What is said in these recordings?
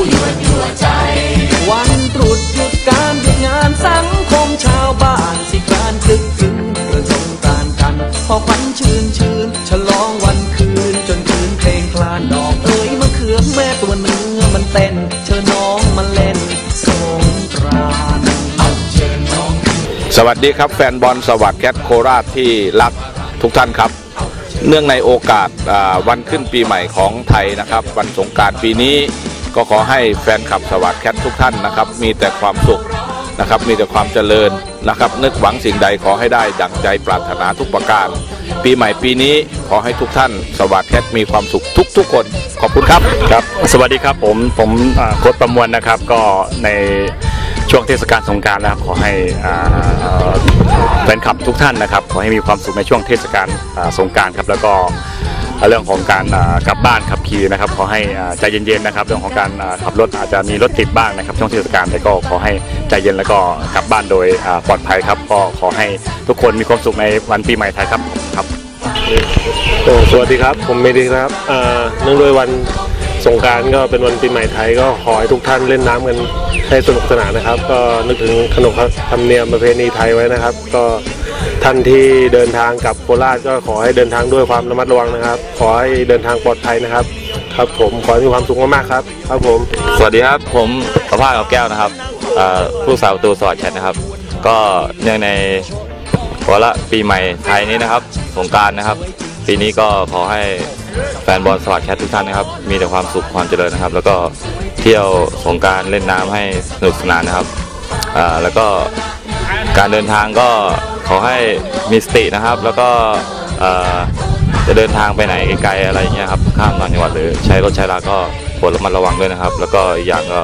ยั่วใจวันตรุษหยุดการหยุดงานสังคมชาวบ้านสิการคึกคืนเรื่องสงกรานต์กันพอขวัญชื่นฉลองวันคืนจนคืนเพลงคลานดอกเอ๋ยมะเขือแม่ตัวเนื้อมันเต้นเชิญน้องมาเล่นสงกรานต์เชิญน้องสวัสดีครับแฟนบอลสวัสดิ์แคทโคราชที่รักทุกท่านครับเนื่องในโอกาสวันขึ้นปีใหม่ของไทยนะครับวันสงกรานต์ปีนี้ก็ขอให้แฟนคลับสวัสดิ์แคททุกท่านนะครับมีแต่ความสุขนะครับมีแต่ความเจริญนะครับนึกหวังสิ่งใดขอให้ได้ดั่งใจปรารถนาทุกประการปีใหม่ปีนี้ขอให้ทุกท่านสวัสดิ์แคทมีความสุขทุกคนขอบคุณครับครับสวัสดีครับผมโค้ชประมวลนะครับก็ในช่วงเทศกาลสงกรานต์นะครับขอให้แฟนคลับทุกท่านนะครับขอให้มีความสุขในช่วงเทศกาลสงกรานต์ครับแล้วก็เรื่องของการกลับบ้านขับขี่นะครับขอให้ใจเย็นๆนะครับเรื่องของการขับรถอาจจะมีรถติดบ้างนะครับช่วงเทศกาลแต่ก็ขอให้ใจเย็นแล้วก็กลับบ้านโดยปลอดภัยครับก็ขอให้ทุกคนมีความสุขในวันปีใหม่ไทยครับสวัสดีครับผมเมดีครับเนื่องด้วยวันสงกรานต์ก็เป็นวันปีใหม่ไทยก็ขอให้ทุกท่านเล่นน้ำกันให้สนุกสนานนะครับก็นึกถึงขนบธรรมเนียมประเพณีไทยไว้นะครับก็ท่านที่เดินทางกลับโคราชก็ขอให้เดินทางด้วยความระมัดระวังนะครับขอให้เดินทางปลอดภัยนะครับครับผมขอให้มีความสุขมากๆครับครับผมสวัสดีครับผมประภาสกับแก้วนะครับผู้สาวประตูสวัสดิ์แคทนะครับก็เนื่องในวาระปีใหม่ไทยนี้นะครับสงกรานต์นะครับปีนี้ก็ขอให้แฟนบอลสวัสดิ์แคททุกท่านนะครับมีแต่ความสุขความเจริญนะครับแล้วก็เที่ยวสงกรานต์เล่นน้ำให้สนุกสนานนะครับแล้วก็การเดินทางก็ขอให้มีสตินะครับแล้วก็จะเดินทางไปไหนไกลๆอะไรเงี้ยครับข้ามต่างจังหวัดหรือใช้รถใช้ราก็โปรดระมัดระวังด้วยนะครับแล้วก็อีกอย่างก็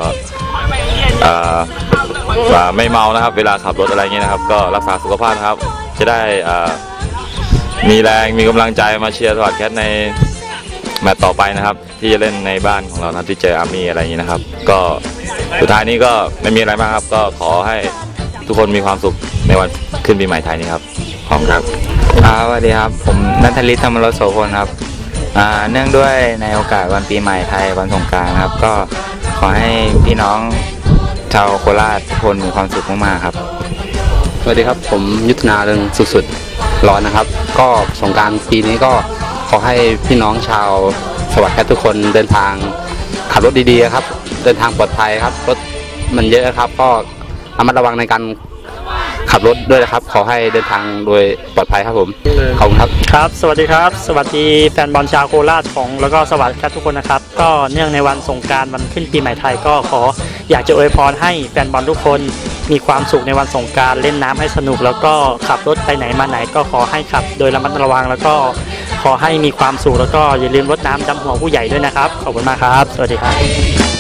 ไม่เมานะครับเวลาขับรถอะไรเงี้ยนะครับก็รักษาสุขภาพนะครับจะได้มีแรงมีกำลังใจมาเชียร์สวัสดิ์แคทในแมตช์ต่อไปนะครับที่จะเล่นในบ้านของเรานะที่เจออาร์มี่อะไรอย่างนี้นะครับก็สุดท้ายนี้ก็ไม่มีอะไรมากครับก็ขอให้ทุกคนมีความสุขในวันขึ้นปีใหม่ไทยนี้ครับขอบคุณครับสวัสดีครับผมณัฐฤทธิ์ ธรรมรสโสพลครับเนื่องด้วยในโอกาสวันปีใหม่ไทยวันสงกรานต์ครับก็ขอให้พี่น้องชาวโคราชทุกคนมีความสุขมากๆครับสวัสดีครับผมยุทธนาเรืองสุดร้อนนะครับก็สงกรานต์ปีนี้ก็ขอให้พี่น้องชาวสวัสดิ์แคททุกคนเดินทางขับรถดีๆครับเดินทางปลอดภัยครับรถมันเยอะครับก็ระมัดระวังในการขับรถด้วยนะครับขอให้เดินทางโดยปลอดภัยครับผมขอบคุณครับครับสวัสดีครับสวัสดีแฟนบอลชาวโคราชของแล้วก็สวัสดิ์แคททุกคนนะครับก็เนื่องในวันสงกรานต์วันขึ้นปีใหม่ไทยก็ขออยากจะอวยพรให้แฟนบอลทุกคนมีความสุขในวันสงกรานต์เล่นน้ำให้สนุกแล้วก็ขับรถไปไหนมาไหนก็ขอให้ขับโดยระมัดระวังแล้วก็ขอให้มีความสุขแล้วก็อย่าลืมรดน้ำดำหัวผู้ใหญ่ด้วยนะครับขอบคุณมากครับสวัสดีครับ